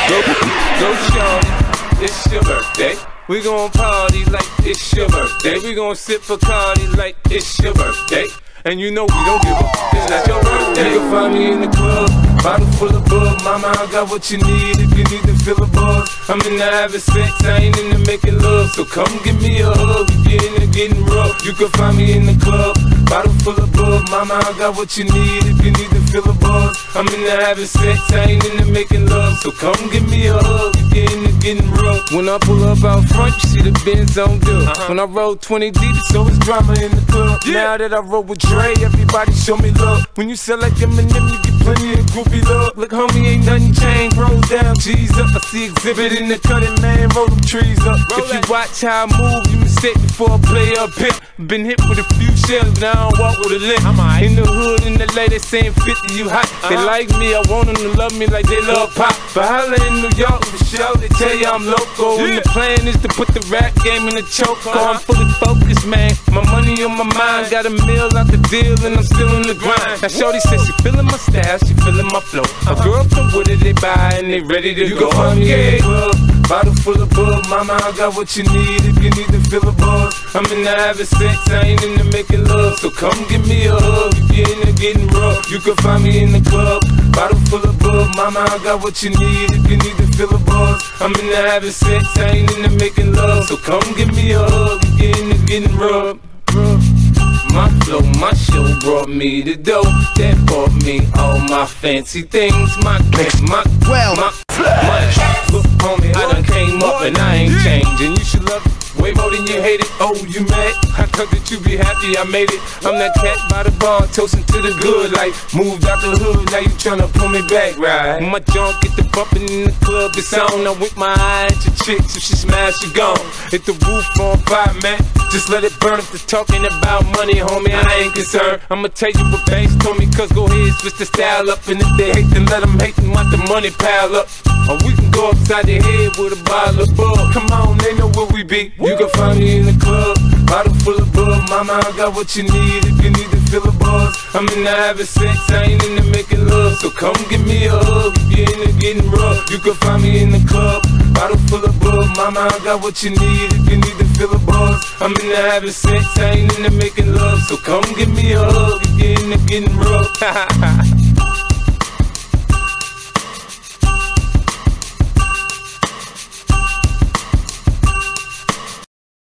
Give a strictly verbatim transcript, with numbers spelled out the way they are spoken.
Go, go shorty, it's your birthday. We gon' party like it's your birthday. We gon' sip Bacardi like it's your birthday. And you know we don't give up, it's not your birthday. You can find me in the club, bottle full of bug. Mama, I got what you need if you need to feel a buzz. I'm in the having sex, I ain't into making love. So come give me a hug if you're into getting rough. You can find me in the club, bottle full of bug. Mama, I got what you need if you need to feel a buzz. I'm in the having sex, I ain't into making love. So come give me a hug if you're into getting rough. When I pull up out front, you see the Benz on good. Uh-huh. When I roll twenty deep, it's always drama in the club. Yeah. Now that I roll with Dre, everybody show me love. When you sell like Eminem, you get plenty of groupie love. Look, homie, ain't nothing changed. Roll down, G's up. I see exhibit in the cutting, man. Roll them trees up. Roll if you that. Watch how I move, you mistake before I play up here. Been hit with a few shells, now I don't walk with a limp. Right. In the hood, in the lady saying fifty, you hot. Uh-huh. They like me, I want them to love me like they love pop. But holla in New York, for sure, they tell you I'm local. Yeah. And the plan is to put the rap game in the choke. Uh-huh. I'm fully focused, man. My money on my mind, got a meal out the deal, and I'm still in the grind. Now shorty says she feeling my style, she feeling my flow. A girl from Wooded, they buy and they ready to you go. You can find me in the club, bottle full of bug. Mama, I got what you need if you need to feel a buzz. I'm in the having sex, I ain't into making love. So come give me a hug if you're into getting rough. You can find me in the club, bottle full of bug. Mama, I got what you need if you need to feel a buzz. I'm in the having sex, I ain't into making love. So come give me a hug if you're into getting rough. My flow, my show brought me the dough that bought me all my fancy things. My click, my, well, my, my, look, homie, I done came up and I ain't changing. You should love it way more than you hate it. Oh, you mad? I thought that you be happy I made it. I'm that cat by the bar, toasting to the good life. Moved out the hood, now you tryna pull me back, right? My junk get the bumping in the club, it's on. I'm with my eye at your chicks, if she smash, she gone. Hit the roof on fire, man. Just let it burn if they're talking about money, homie, I ain't concerned. I'ma tell you what Banks told me, cause go ahead, switch the style up. And if they hate, then let them hate and watch the money pile up. Or we can go upside their head with a bottle of bug. Come on, they know where we be. You can find me in the club, bottle full of bug. Mama, I got what you need if you need to feel a buzz. I'm in the having sex, I ain't into making love. So come give me a hug if you're into getting rough. You can find me in the club, bottle full of bug. Mama, I got what you need if you need to feel a buzz. I'm in the having sex, I ain't into making love. So come give me a hug if you're into getting rough.